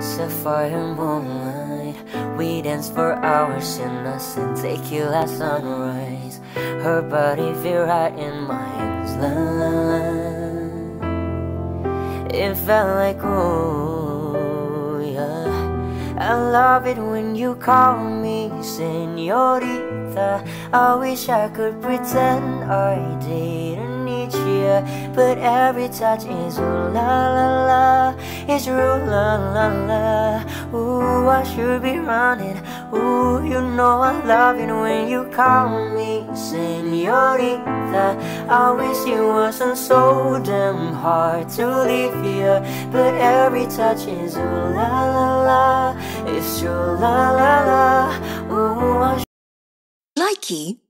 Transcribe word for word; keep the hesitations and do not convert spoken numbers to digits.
Sapphire moonlight, we dance for hours in the sun, tequila sunrise. Her body feel right in my hands, la la la. It felt like ooh, yeah. I love it when you call me señorita. I wish I could pretend I didn't need you, but every touch is ooh la la la. It's ooh la la la. Ooh, I should be running. Ooh, you know I love it when you call me señorita. I wish it wasn't so damn hard to leave here, but every touch is ooh la la la. It's true la la la. Ooh, I Likey